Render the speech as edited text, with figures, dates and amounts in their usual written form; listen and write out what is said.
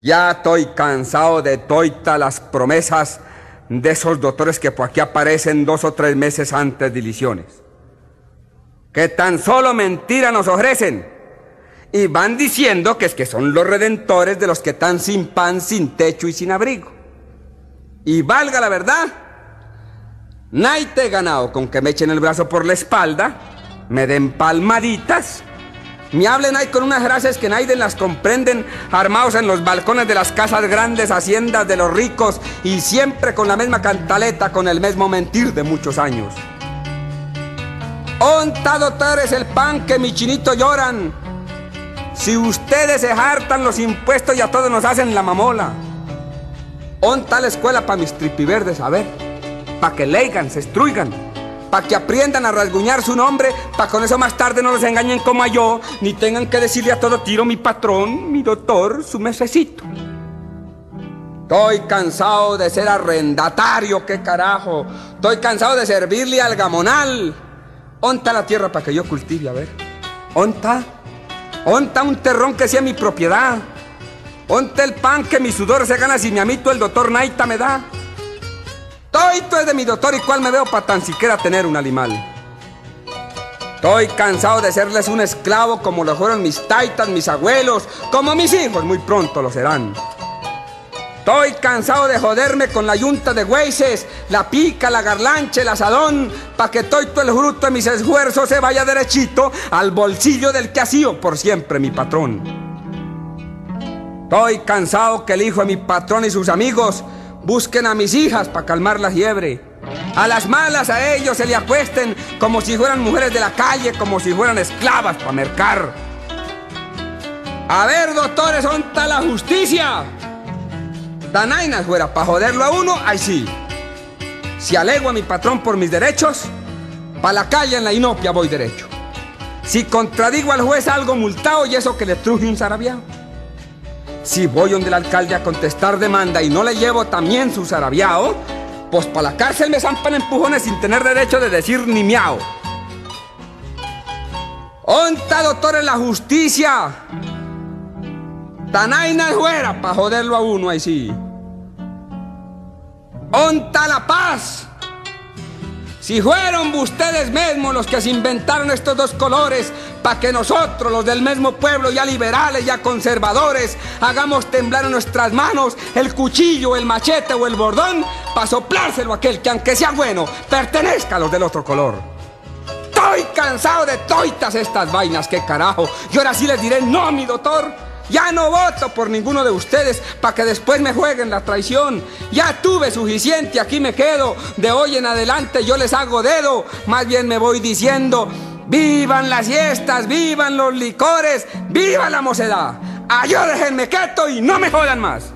Ya estoy cansado de toitas las promesas de esos doctores que por aquí aparecen 2 o 3 meses antes de ilusiones. Que tan solo mentira nos ofrecen. Y van diciendo que es que son los redentores de los que están sin pan, sin techo y sin abrigo. Y valga la verdad, naite he ganado con que me echen el brazo por la espalda, me den palmaditas, me hablen ahí con unas frases que nadie las comprenden, armados en los balcones de las casas grandes, haciendas de los ricos, y siempre con la misma cantaleta, con el mismo mentir de muchos años. Onta, doctores, el pan que mi chinito lloran. Si ustedes se hartan los impuestos y a todos nos hacen la mamola. Onta la escuela para mis tripiverdes, a ver, para que leigan, se estruigan, para que aprendan a rasguñar su nombre, para con eso más tarde no los engañen como a yo, ni tengan que decirle a todo tiro mi patrón, mi doctor, su mesecito. Estoy cansado de ser arrendatario, qué carajo. Estoy cansado de servirle al gamonal. Onta la tierra para que yo cultive, a ver. Onta un terrón que sea mi propiedad. Onta el pan que mi sudor se gana si mi amito el doctor Naita me da. Toito es de mi doctor y cuál me veo para tan siquiera tener un animal. Estoy cansado de serles un esclavo como lo fueron mis taitas, mis abuelos, como mis hijos muy pronto lo serán. Estoy cansado de joderme con la yunta de güeyes, la pica, la garlancha, el asadón, pa' que todo el fruto de mis esfuerzos se vaya derechito al bolsillo del que ha sido por siempre mi patrón. Estoy cansado que el hijo de mi patrón y sus amigos busquen a mis hijas para calmar la fiebre. A las malas a ellos se le acuesten como si fueran mujeres de la calle, como si fueran esclavas para mercar. A ver, doctores, ¿dónde está la justicia? Danainas fuera para joderlo a uno, ahí sí. Si alego a mi patrón por mis derechos, pa' la calle en la inopia voy derecho. Si contradigo al juez algo multado y eso que le truje un zarabiao. Si voy donde el alcalde a contestar demanda y no le llevo también su zarabiao, pues pa' la cárcel me zampan empujones sin tener derecho de decir ni miau. ¿Onta, doctor, en la justicia? Danainas fuera pa' joderlo a uno, ahí sí. ¿Onta la paz? Si fueron ustedes mismos los que se inventaron estos 2 colores para que nosotros, los del mismo pueblo, ya liberales, ya conservadores, hagamos temblar en nuestras manos el cuchillo, el machete o el bordón para soplárselo a aquel que, aunque sea bueno, pertenezca a los del otro color. Estoy cansado de toitas estas vainas, qué carajo. Y ahora sí les diré, no, mi doctor. Ya no voto por ninguno de ustedes para que después me jueguen la traición. Ya tuve suficiente, aquí me quedo. De hoy en adelante yo les hago dedo. Más bien me voy diciendo, vivan las fiestas, vivan los licores, viva la mocedad. Yo déjenme quieto y no me jodan más.